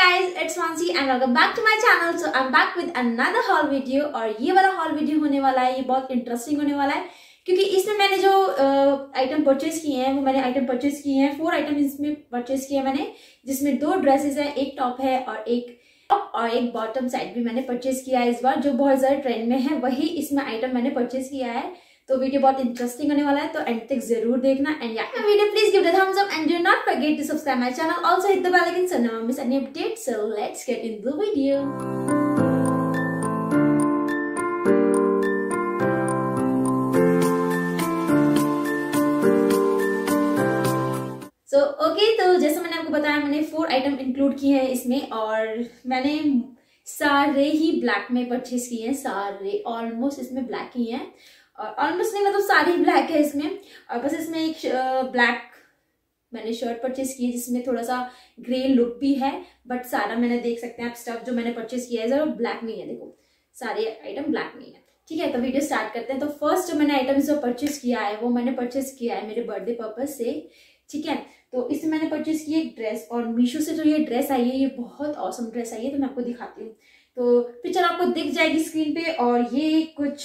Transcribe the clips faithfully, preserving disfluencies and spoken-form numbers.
guys, it's Mansi and welcome back to my channel. So I'm back with another haul video और ये वाला haul video होने वाला है, ये बहुत इंटरेस्टिंग होने वाला है क्योंकि इसमें मैंने जो आइटम परचेज किए हैं वो मैंने आइटम परचेज किए हैं फोर आइटम इसमें परचेज किए हैं मैंने, जिसमें दो ड्रेसेस है, एक टॉप है और एक टॉप और एक बॉटम साइड भी मैंने परचेज किया है इस बार, जो बहुत ज्यादा ट्रेंड में है वही इसमें आइटम मैंने परचेज किया है। तो वीडियो बहुत इंटरेस्टिंग होने वाला है, तो एंड तक जरूर देखना। एंड या video please give the thumbs up and do not forget to subscribe my channel, also hit the bell icon so never miss any update. So let's get in the video. So okay, तो जैसे मैंने आपको बताया मैंने four item include किए हैं इसमें और मैंने सारे ही ब्लैक में परचेज किए हैं, सारे ऑलमोस्ट इसमें ब्लैक ही हैं और ऑलमोस्ट नहीं मतलब सारे ही ब्लैक है इसमें। और बस इसमें एक ब्लैक मैंने शर्ट परचेज की है जिसमें थोड़ा सा ग्रे लुक भी है, बट सारा मैंने देख सकते हैं आप स्टफ जो मैंने परचेज किया है जरा ब्लैक में ही है, देखो सारे आइटम ब्लैक में ही है। ठीक है, तो वीडियो स्टार्ट करते हैं। तो फर्स्ट जो मैंने आइटम जो परचेज किया है वो मैंने परचेज किया है मेरे बर्थडे पर्पज से। ठीक है, तो इसमें मैंने परचेज की एक ड्रेस और मीशो से जो ये ड्रेस आई है ये बहुत ऑसम ड्रेस आई है, तो मैं आपको दिखाती हूँ। तो पिक्चर आपको दिख जाएगी स्क्रीन पे और ये कुछ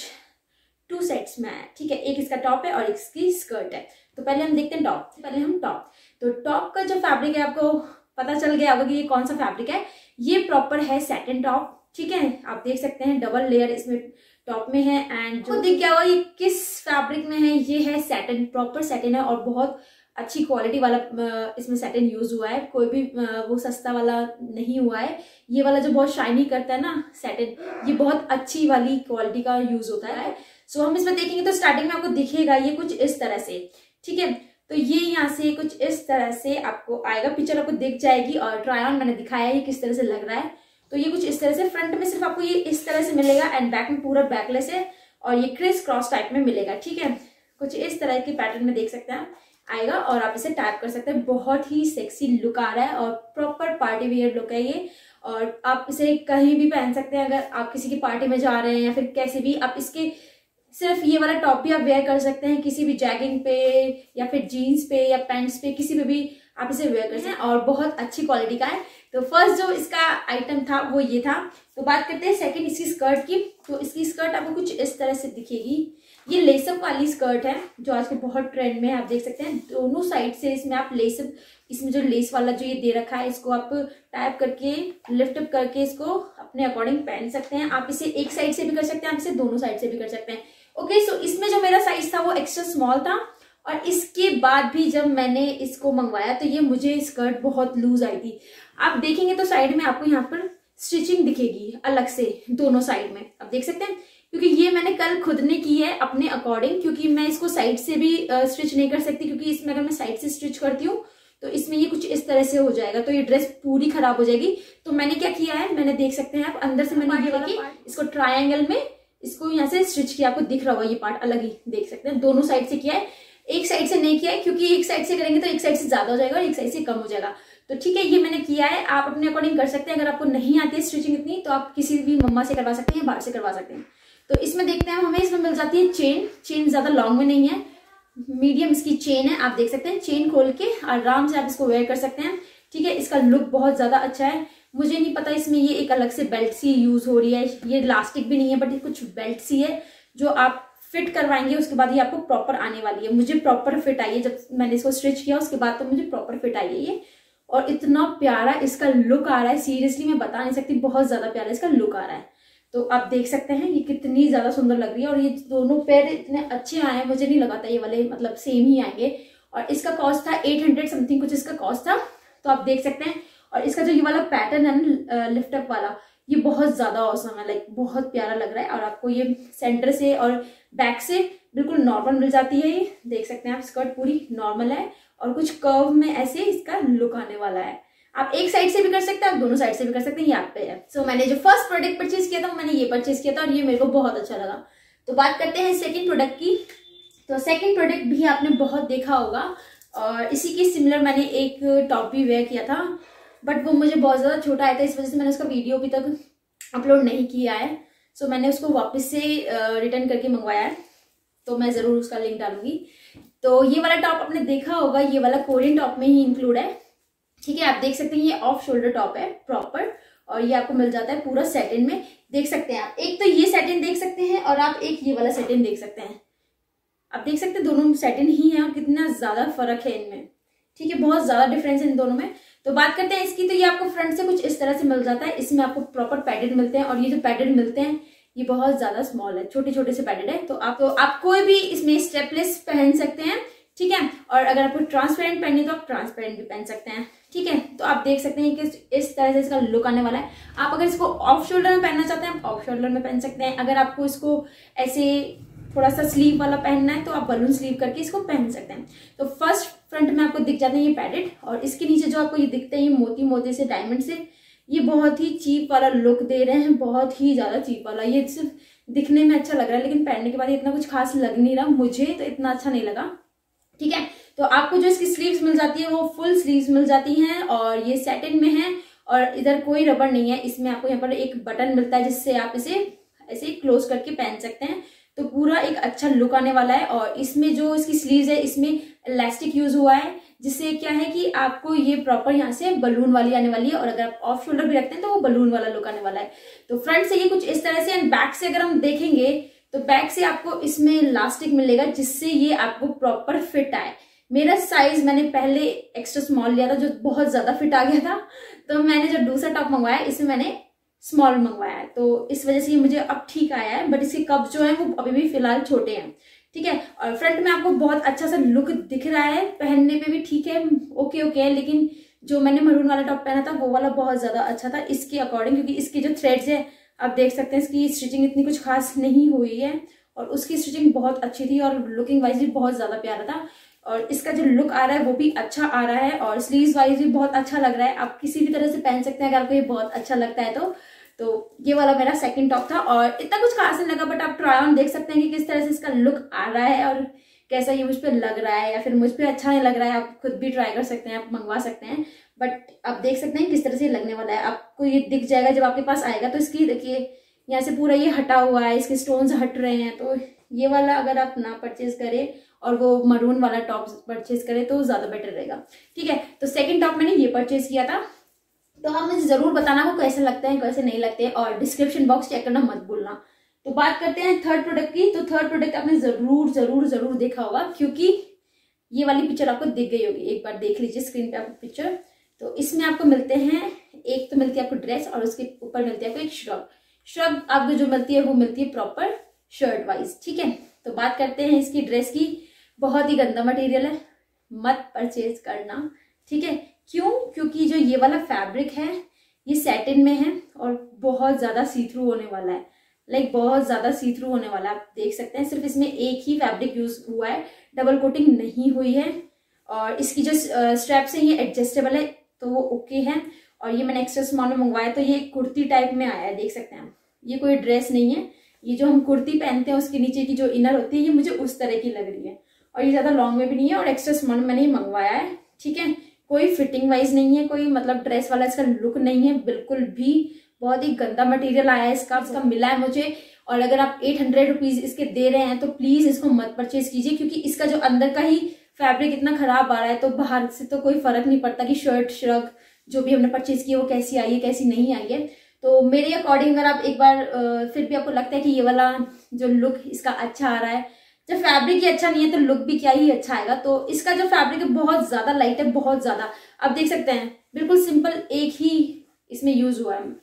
टू सेट्स में है। ठीक है, एक इसका टॉप है और एक इसकी स्कर्ट है। तो पहले हम देखते हैं टॉप, पहले हम टॉप। तो टॉप का जो फैब्रिक है आपको पता चल गया होगा कि ये कौन सा फैब्रिक है, ये प्रॉपर है सैटिन टॉप। ठीक है, आप देख सकते हैं डबल लेयर इसमें टॉप में है एंड जो दिख गया होगा ये किस फैब्रिक में है, ये है सैटिन, प्रॉपर सैटिन है और बहुत अच्छी क्वालिटी वाला इसमें सैटिन यूज हुआ है, कोई भी वो सस्ता वाला नहीं हुआ है। ये वाला जो बहुत शाइनी करता है ना सैटिन, ये बहुत अच्छी वाली क्वालिटी का यूज होता है। सो हम इसमें देखेंगे तो स्टार्टिंग में आपको दिखेगा ये कुछ इस तरह से। ठीक है, तो ये यहाँ से कुछ इस तरह से आपको आएगा, पिक्चर आपको दिख जाएगी और ट्राई ऑन मैंने दिखाया है किस तरह से लग रहा है। तो ये कुछ इस तरह से फ्रंट में सिर्फ आपको ये इस तरह से मिलेगा एंड बैक में पूरा बैकलेस है और ये क्रिस क्रॉस टाइप में मिलेगा। ठीक है, कुछ इस तरह के पैटर्न में देख सकते हैं आएगा और आप इसे टैप कर सकते हैं। बहुत ही सेक्सी लुक आ रहा है और प्रॉपर पार्टी वेयर लुक है ये, और आप इसे कहीं भी पहन सकते हैं। अगर आप किसी की पार्टी में जा रहे हैं या फिर कैसे भी, आप इसके सिर्फ ये वाला टॉप भी आप वेयर कर सकते हैं किसी भी जैगिंग पे या फिर जीन्स पे या पैंट्स पे, किसी पे भी आप इसे वेयर कर सकते हैं और बहुत अच्छी क्वालिटी का है। तो फर्स्ट जो इसका आइटम था वो ये था। तो बात करते हैं सेकंड इसकी स्कर्ट की। तो इसकी स्कर्ट आपको कुछ इस तरह से दिखेगी, ये लेसअप वाली स्कर्ट है जो आज के बहुत ट्रेंड में है। आप देख सकते हैं दोनों साइड से इसमें आप लेसअप, इसमें जो लेस वाला जो ये दे रखा है इसको आप टाइप करके लिफ्ट अप करके इसको अपने अकॉर्डिंग पहन सकते हैं। आप इसे एक साइड से भी कर सकते हैं, आप इसे दोनों साइड से भी कर सकते हैं। ओके, सो इसमें जो मेरा साइज था वो एक्स्ट्रा स्मॉल था और इसके बाद भी जब मैंने इसको मंगवाया तो ये मुझे स्कर्ट बहुत लूज आई थी। आप देखेंगे तो साइड में आपको यहाँ पर स्टिचिंग दिखेगी अलग से दोनों साइड में, आप देख सकते हैं, क्योंकि ये मैंने कल खुद ने की है अपने अकॉर्डिंग, क्योंकि मैं इसको साइड से भी स्टिच नहीं कर सकती, क्योंकि इसमें अगर मैं साइड से स्टिच करती हूँ तो इसमें ये कुछ इस तरह से हो जाएगा, तो ये ड्रेस पूरी खराब हो जाएगी। तो मैंने क्या किया है, मैंने देख सकते हैं आप अंदर से मैंने ये वाला इसको ट्रायंगल में इसको यहाँ से स्टिच किया, आपको दिख रहा होगा ये पार्ट अलग ही देख सकते हैं। दोनों साइड से किया है, एक साइड से नहीं किया है, क्योंकि एक साइड से करेंगे तो एक साइड से ज्यादा हो जाएगा और एक साइड से कम हो जाएगा। तो ठीक है, ये मैंने किया है, आप अपने अकॉर्डिंग कर सकते हैं। अगर आपको नहीं आती है स्टिचिंग इतनी तो आप किसी भी मम्मा से करवा सकते हैं, बाहर से करवा सकते हैं। तो इसमें देखते हैं हमें इसमें मिल जाती है चेन। चेन ज्यादा लॉन्ग में नहीं है, मीडियम इसकी चेन है, आप देख सकते हैं। चेन खोल के आराम से आप इसको वेयर कर सकते हैं। ठीक है, इसका लुक बहुत ज्यादा अच्छा है। मुझे नहीं पता इसमें ये एक अलग से बेल्ट सी यूज हो रही है, ये इलास्टिक भी नहीं है बट ये कुछ बेल्ट सी है जो आप फिट करवाएंगे उसके बाद ये आपको प्रॉपर आने वाली है। मुझे प्रॉपर फिट आई है, जब मैंने इसको स्टिच किया उसके बाद तो मुझे प्रॉपर फिट आई है ये, और इतना प्यारा इसका लुक आ रहा है, सीरियसली मैं बता नहीं सकती, बहुत ज्यादा प्यारा इसका लुक आ रहा है। तो आप देख सकते हैं ये कितनी ज्यादा सुंदर लग रही है और ये दोनों पैर इतने अच्छे आए हैं, मुझे नहीं लगा था ये वाले मतलब सेम ही आएंगे। और इसका कॉस्ट था एट हंड्रेड समथिंग कुछ इसका कॉस्ट था, तो आप देख सकते हैं। और इसका जो ये वाला पैटर्न है ना लिफ्ट अप वाला, ये बहुत ज्यादा औसम है, लाइक बहुत प्यारा लग रहा है। और आपको ये सेंटर से और बैक से बिल्कुल नॉर्मल मिल जाती है, ये देख सकते हैं आप, स्कर्ट पूरी नॉर्मल है और कुछ कर्व में ऐसे इसका लुक आने वाला है। आप एक साइड से भी कर सकते हैं, आप दोनों साइड से भी कर सकते हैं, ये आप पे है। सो so, मैंने जो फर्स्ट प्रोडक्ट परचेज किया था वो मैंने ये परचेज किया था और ये मेरे को बहुत अच्छा लगा। तो बात करते हैं सेकंड प्रोडक्ट की। तो सेकंड प्रोडक्ट भी आपने बहुत देखा होगा और इसी के सिमिलर मैंने एक टॉप भी वेयर किया था, बट वो मुझे बहुत ज्यादा छोटा आया था, इस वजह से मैंने उसका वीडियो अभी तक अपलोड नहीं किया है। सो so, मैंने उसको वापस से रिटर्न करके मंगवाया है, तो मैं जरूर उसका लिंक डालूंगी। तो ये वाला टॉप आपने देखा होगा, ये वाला कोरियन टॉप में ही इंक्लूड है। ठीक है। आप देख सकते हैं ये ऑफ शोल्डर टॉप है प्रॉपर, और ये आपको मिल जाता है पूरा सैटिन में। देख सकते हैं आप, एक तो ये सैटिन देख सकते हैं और आप एक ये वाला सैटिन देख सकते हैं। आप देख सकते हैं दोनों सैटिन ही है और कितना ज्यादा फर्क है इनमें, ठीक है, बहुत ज्यादा डिफरेंस है इन दोनों में। तो बात करते हैं इसकी, तो ये आपको फ्रंट से कुछ इस तरह से मिल जाता है। इसमें आपको प्रॉपर पैडेड मिलते हैं, और ये जो पैडेड मिलते हैं ये बहुत ज्यादा स्मॉल है, छोटे छोटे से पैडेड है। तो आप तो आप कोई भी इसमें स्टेपलेस पहन सकते हैं, ठीक है। और अगर आपको ट्रांसपेरेंट पहननी है तो आप ट्रांसपेरेंट भी पहन सकते हैं, ठीक है। तो आप देख सकते हैं कि इस तरह से इसका लुक आने वाला है। आप अगर इसको ऑफ शोल्डर में पहनना चाहते हैं आप ऑफ शोल्डर में पहन सकते हैं। अगर आपको इसको ऐसे थोड़ा सा स्लीव वाला पहनना है तो आप बलून स्लीव करके इसको पहन सकते हैं। तो फर्स्ट फ्रंट में आपको दिख जाते हैं ये पैडेड, और इसके नीचे जो आपको ये दिखते हैं ये मोती मोती से डायमंड से, ये बहुत ही चीप वाला लुक दे रहे हैं, बहुत ही ज्यादा चीप वाला। ये सिर्फ दिखने में अच्छा लग रहा है लेकिन पहनने के बाद इतना कुछ खास लग नहीं रहा, मुझे तो इतना अच्छा नहीं लगा, ठीक है। तो आपको जो इसकी स्लीव्स मिल जाती है वो फुल स्लीव्स मिल जाती हैं, और ये सैटिन में है, और इधर कोई रबड़ नहीं है। इसमें आपको यहाँ पर एक बटन मिलता है जिससे आप इसे ऐसे क्लोज करके पहन सकते हैं। तो पूरा एक अच्छा लुक आने वाला है। और इसमें जो इसकी स्लीव्स है इसमें इलास्टिक यूज हुआ है, जिससे क्या है कि आपको ये प्रॉपर यहाँ से बलून वाली आने वाली है, और अगर आप ऑफ शोल्डर भी रखते हैं तो वो बलून वाला लुक आने वाला है। तो फ्रंट से ये कुछ इस तरह से, एंड बैक से अगर हम देखेंगे तो बैक से आपको इसमें इलास्टिक मिलेगा जिससे ये आपको प्रॉपर फिट आए। मेरा साइज मैंने पहले एक्स्ट्रा स्मॉल लिया था जो बहुत ज्यादा फिट आ गया था, तो मैंने जो दूसरा टॉप मंगवाया इसमें मैंने स्मॉल मंगवाया है, तो इस वजह से ये मुझे अब ठीक आया है। बट इसके कप जो है वो अभी भी फिलहाल छोटे हैं, ठीक है। और फ्रंट में आपको बहुत अच्छा सा लुक दिख रहा है, पहनने पे भी ठीक है, ओके ओके है। लेकिन जो मैंने मरून वाला टॉप पहना था वो वाला बहुत ज्यादा अच्छा था इसके अकॉर्डिंग, क्योंकि इसके जो थ्रेड्स है आप देख सकते हैं इसकी स्टिचिंग इतनी कुछ खास नहीं हुई है, और उसकी स्टिचिंग बहुत अच्छी थी और लुकिंग वाइज भी बहुत ज्यादा प्यारा था। और इसका जो लुक आ रहा है वो भी अच्छा आ रहा है, और स्लीव्स वाइज भी बहुत अच्छा लग रहा है। आप किसी भी तरह से पहन सकते हैं अगर आपको ये बहुत अच्छा लगता है तो। तो ये वाला मेरा सेकंड टॉप था, और इतना कुछ खास नहीं लगा, बट आप ट्राई ऑन देख सकते हैं कि किस तरह से इसका लुक आ रहा है और कैसा ये मुझ पर लग रहा है, या फिर मुझ पर अच्छा नहीं लग रहा है। आप खुद भी ट्राई कर सकते हैं, आप मंगवा सकते हैं, बट आप देख सकते हैं किस तरह से लगने वाला है। आपको ये दिख जाएगा जब आपके पास आएगा। तो इसकी देखिए यहाँ से पूरा ये हटा हुआ है, इसके स्टोन्स हट रहे हैं। तो ये वाला अगर आप ना परचेज करें और वो मरून वाला टॉप परचेज करें तो ज्यादा बेटर रहेगा, ठीक है। तो सेकंड टॉप मैंने ये परचेज किया था। तो आप मुझे जरूर बताना वो कैसे लगते हैं कैसे नहीं लगते हैं, और डिस्क्रिप्शन बॉक्स चेक करना मत भूलना। तो बात करते हैं थर्ड प्रोडक्ट की। तो थर्ड प्रोडक्ट आपने जरूर जरूर जरूर देखा होगा, क्योंकि ये वाली पिक्चर आपको दिख गई होगी। एक बार देख लीजिए स्क्रीन पे आपको पिक्चर। तो इसमें आपको मिलते हैं, एक तो मिलती है आपको ड्रेस और उसके ऊपर मिलती है आपको एक श्रग। श्रग आपको जो मिलती है वो मिलती है प्रॉपर शर्ट वाइज, ठीक है। तो बात करते हैं इसकी ड्रेस की। बहुत ही गंदा मटेरियल है, मत परचेज करना, ठीक है। क्यों? क्योंकि जो ये वाला फैब्रिक है ये सैटिन में है और बहुत ज्यादा सी थ्रू होने वाला है, लाइक बहुत ज्यादा सी थ्रू होने वाला है। आप देख सकते हैं सिर्फ इसमें एक ही फैब्रिक यूज हुआ है, डबल कोटिंग नहीं हुई है। और इसकी जो स्ट्रैप्स है ये एडजस्टेबल है तो वो ओके है। और ये मैंने एक्स्ट्रा स्मॉल में मंगवाया तो ये कुर्ती टाइप में आया है, देख सकते हैं। ये कोई ड्रेस नहीं है, ये जो हम कुर्ती पहनते हैं उसके नीचे की जो इनर होती है ये मुझे उस तरह की लग रही है। और ये ज्यादा लॉन्ग में भी नहीं है, और एक्स्ट्रा स्मॉल में मैंने ये मंगवाया है, ठीक है। कोई फिटिंग वाइज नहीं है, कोई मतलब ड्रेस वाला इसका लुक नहीं है बिल्कुल भी। बहुत ही गंदा मटेरियल आया है इसका, इसका मिला है मुझे। और अगर आप एट हंड्रेड रुपीज इसके दे रहे हैं तो प्लीज इसको मत परचेज कीजिए, क्योंकि इसका जो अंदर का ही फैब्रिक इतना खराब आ रहा है तो बाहर से तो कोई फर्क नहीं पड़ता कि शर्ट श्रग जो भी हमने परचेज की है वो कैसी आई है कैसी नहीं आई है। तो मेरे अकॉर्डिंग अगर आप एक बार फिर भी आपको लगता है कि ये वाला जो लुक इसका अच्छा आ रहा है, जब फैब्रिक ही अच्छा नहीं है तो लुक भी क्या ही अच्छा आएगा। तो इसका जो फैब्रिक है बहुत ज्यादा लाइट है, बहुत ज्यादा। आप देख सकते हैं बिल्कुल सिंपल एक ही इसमें यूज हुआ है,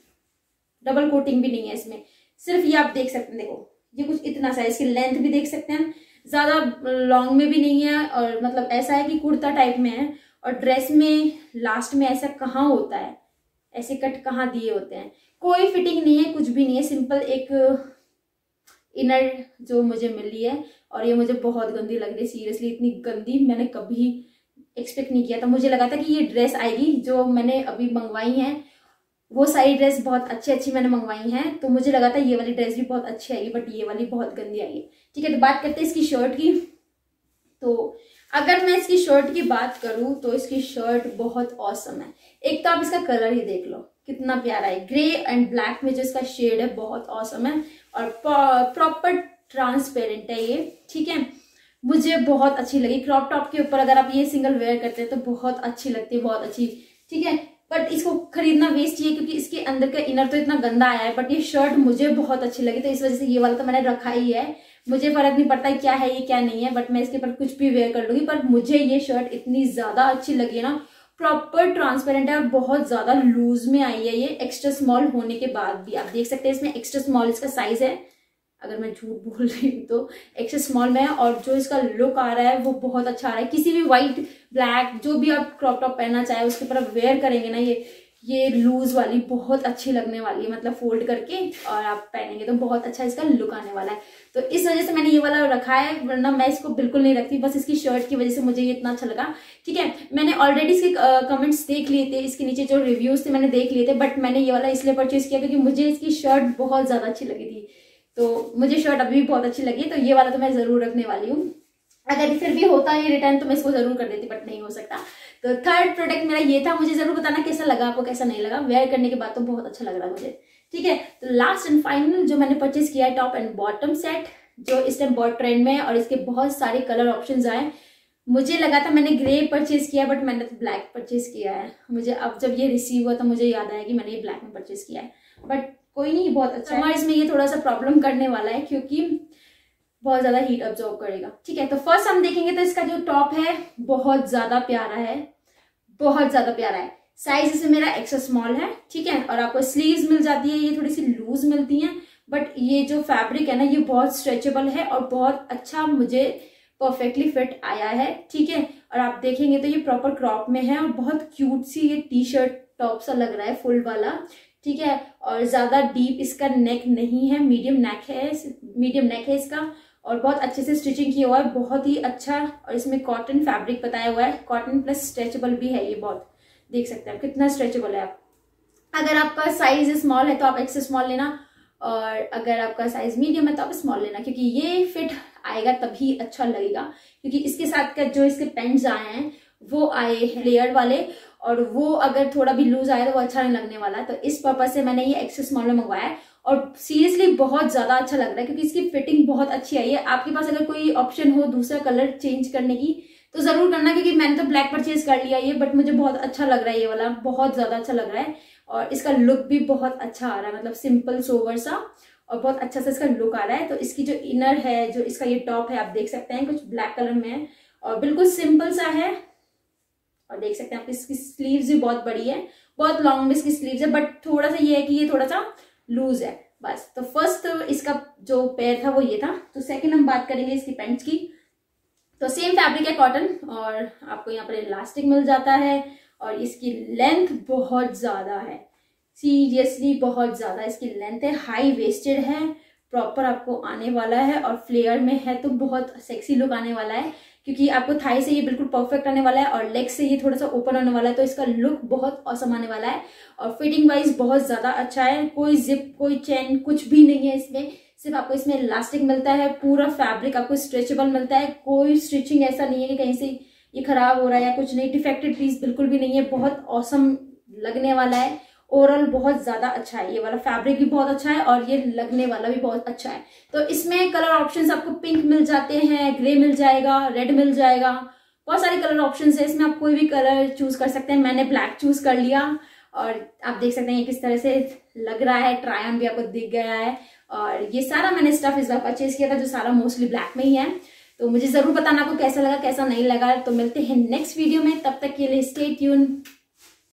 डबल कोटिंग भी नहीं है इसमें। सिर्फ ये आप देख सकते हैं, देखो ये कुछ इतना सा है, इसकी लेंथ भी देख सकते हैं, ज्यादा लॉन्ग में भी नहीं है। और मतलब ऐसा है कि कुर्ता टाइप में है, और ड्रेस में लास्ट में ऐसा कहाँ होता है, ऐसे कट कहाँ दिए होते हैं। कोई फिटिंग नहीं है, कुछ भी नहीं है, सिंपल एक इनर जो मुझे मिली है। और ये मुझे बहुत गंदी लग रही है, सीरियसली इतनी गंदी मैंने कभी एक्सपेक्ट नहीं किया था। मुझे लगा था कि ये ड्रेस आएगी जो मैंने अभी मंगवाई है, वो सारी ड्रेस बहुत अच्छी अच्छी मैंने मंगवाई हैं, तो मुझे लगा था ये वाली ड्रेस भी बहुत अच्छी आएगी, बट ये वाली बहुत गंदी आई है, ठीक है। तो बात करते हैं इसकी शर्ट की। तो अगर मैं इसकी शर्ट की बात करूं तो इसकी शर्ट बहुत ऑसम है। एक तो आप इसका कलर ही देख लो कितना प्यारा है, ग्रे एंड ब्लैक में जो इसका शेड है बहुत ऑसम है, और प्रॉपर ट्रांसपेरेंट है ये, ठीक है। मुझे बहुत अच्छी लगी। क्रॉप टॉप के ऊपर अगर आप ये सिंगल वेयर करते हैं तो बहुत अच्छी लगती है, बहुत अच्छी ठीक है, बट इसको खरीदना वेस्ट ही है क्योंकि इसके अंदर का इनर तो इतना गंदा आया है, बट ये शर्ट मुझे बहुत अच्छी लगी तो इस वजह से ये वाला तो मैंने रखा ही है। मुझे फर्क नहीं पड़ता क्या है ये क्या नहीं है, बट मैं इसके ऊपर कुछ भी वेयर कर लूंगी। पर मुझे ये शर्ट इतनी ज्यादा अच्छी लगी है ना, प्रॉपर ट्रांसपेरेंट है और बहुत ज्यादा लूज में आई है ये, एक्स्ट्रा स्मॉल होने के बाद भी। आप देख सकते हैं इसमें एक्स्ट्रा स्मॉल इसका साइज है, अगर मैं झूठ बोल रही हूँ तो एक्स्ट्रा स्मॉल में है। और जो इसका लुक आ रहा है वो बहुत अच्छा आ रहा है। किसी भी व्हाइट ब्लैक जो भी आप क्रॉप टॉप पहनना चाहे उसके ऊपर आप वेयर करेंगे ना, ये ये लूज वाली बहुत अच्छी लगने वाली है, मतलब फोल्ड करके और आप पहनेंगे तो बहुत अच्छा इसका लुक आने वाला है। तो इस वजह से मैंने ये वाला रखा है, वरना मैं इसको बिल्कुल नहीं रखती, बस इसकी शर्ट की वजह से मुझे ये इतना अच्छा लगा। ठीक है, मैंने ऑलरेडी इसके कमेंट्स देख लिए थे, इसके नीचे जो रिव्यूज थे मैंने देख लिए थे, बट मैंने ये वाला इसलिए परचेज किया क्योंकि मुझे इसकी शर्ट बहुत ज्यादा अच्छी लगी थी। तो मुझे शर्ट अभी भी बहुत अच्छी लगी, तो ये वाला तो मैं जरूर रखने वाली हूँ। अगर फिर भी होता है रिटर्न तो मैं इसको जरूर कर देती, बट नहीं हो सकता। तो थर्ड प्रोडक्ट मेरा ये था। मुझे जरूर बताना कैसा लगा आपको, कैसा नहीं लगा। वेयर करने के बाद तो बहुत अच्छा लग रहा है मुझे। ठीक है, तो लास्ट एंड फाइनल जो मैंने परचेज किया है टॉप एंड बॉटम सेट, जो इस टाइम बहुत ट्रेंड में है और इसके बहुत सारे कलर ऑप्शंस आए। मुझे लगा था मैंने ग्रे परचेज किया, बट मैंने तो ब्लैक परचेज किया है। मुझे अब जब ये रिसीव हुआ तो मुझे याद आया कि मैंने ये ब्लैक में परचेज किया है, बट कोई नहीं, बहुत अच्छा है। इसमें ये थोड़ा सा प्रॉब्लम करने वाला है क्योंकि बहुत ज्यादा हीट अब्जॉर्ब करेगा। ठीक है, तो फर्स्ट हम देखेंगे तो इसका जो टॉप है बहुत ज्यादा प्यारा है, बहुत ज्यादा प्यारा है। साइज इसमें मेरा एक्स्ट्रा स्मॉल है। ठीक है, और आपको स्लीव्स मिल जाती है, ये थोड़ी सी लूज मिलती हैं, बट ये जो फैब्रिक है ना ये बहुत स्ट्रेचेबल है और बहुत अच्छा मुझे परफेक्टली फिट आया है। ठीक है, और आप देखेंगे तो ये प्रॉपर क्रॉप में है और बहुत क्यूट सी ये टी शर्ट टॉप सा लग रहा है, फुल वाला। ठीक है, और ज्यादा डीप इसका नेक नहीं है, मीडियम नेक है, मीडियम नेक है इसका, और बहुत अच्छे से स्टिचिंग किया हुआ है, बहुत ही अच्छा। और इसमें कॉटन फैब्रिक बताया हुआ है, कॉटन प्लस स्ट्रेचेबल भी है। ये बहुत देख सकते हैं आप कितना स्ट्रेचेबल है। आप अगर आपका साइज स्मॉल है तो आप एक्स्ट्रा स्मॉल लेना, और अगर आपका साइज मीडियम है तो आप स्मॉल लेना, क्योंकि ये फिट आएगा तभी अच्छा लगेगा। क्योंकि इसके साथ का जो इसके पैंट्स आए हैं वो आए हैं लेयर वाले, और वो अगर थोड़ा भी लूज आए तो वो अच्छा नहीं लगने वाला है। तो इस पर्पज से मैंने ये एक्स्ट्रा स्मॉल में मंगवाया है और सीरियसली बहुत ज्यादा अच्छा लग रहा है क्योंकि इसकी फिटिंग बहुत अच्छी आई है। आपके पास अगर कोई ऑप्शन हो दूसरा कलर चेंज करने की तो जरूर करना, क्योंकि मैंने तो ब्लैक परचेज कर लिया ये, बट मुझे बहुत अच्छा लग रहा है, ये वाला बहुत ज्यादा अच्छा लग रहा है। और इसका लुक भी बहुत अच्छा आ रहा है, मतलब सिंपल सोवर सा, और बहुत अच्छा सा इसका लुक आ रहा है। तो इसकी जो इनर है, जो इसका ये टॉप है, आप देख सकते हैं कुछ ब्लैक कलर में है और बिल्कुल सिंपल सा है। और देख सकते हैं आप इसकी स्लीव्स भी बहुत बड़ी है, बहुत लॉन्ग में इसकी स्लीव्स है, बट थोड़ा सा ये है कि ये थोड़ा सा लूज है बस। तो फर्स्ट इसका जो पेयर था वो ये था। तो सेकंड हम बात करेंगे इसकी पैंट्स की। तो सेम फैब्रिक है कॉटन, और आपको यहाँ पर इलास्टिक मिल जाता है, और इसकी लेंथ बहुत ज्यादा है, सीरियसली बहुत ज्यादा इसकी लेंथ है। हाई वेस्टेड है, प्रॉपर आपको आने वाला है, और फ्लेयर में है तो बहुत सेक्सी लुक आने वाला है, क्योंकि आपको थाई से ये बिल्कुल परफेक्ट आने वाला है और लेग से ये थोड़ा सा ओपन होने वाला है। तो इसका लुक बहुत औसम आने वाला है, और फिटिंग वाइज बहुत ज्यादा अच्छा है। कोई जिप, कोई चेन, कुछ भी नहीं है इसमें, सिर्फ आपको इसमें इलास्टिक मिलता है। पूरा फैब्रिक आपको स्ट्रेचेबल मिलता है, कोई स्टिचिंग ऐसा नहीं है कि कहीं से ये खराब हो रहा है या कुछ नहीं, डिफेक्टेड पीस बिल्कुल भी नहीं है। बहुत औसम लगने वाला है, ओवरऑल बहुत ज्यादा अच्छा है। ये वाला फैब्रिक भी बहुत अच्छा है और ये लगने वाला भी बहुत अच्छा है। तो इसमें कलर ऑप्शंस आपको पिंक मिल जाते हैं, ग्रे मिल जाएगा, रेड मिल जाएगा, बहुत सारे कलर ऑप्शंस है इसमें। आप कोई भी कलर चूज कर सकते हैं। मैंने ब्लैक चूज कर लिया, और आप देख सकते हैं ये किस तरह से लग रहा है। ट्राई ऑन भी आपको दिख गया है, और ये सारा मैंने स्टफ इस बार परचेज किया था, जो सारा मोस्टली ब्लैक में ही है। तो मुझे जरूर बताना आपको कैसा लगा, कैसा नहीं लगा। तो मिलते हैं नेक्स्ट वीडियो में, तब तक के लिए स्टे ट्यून।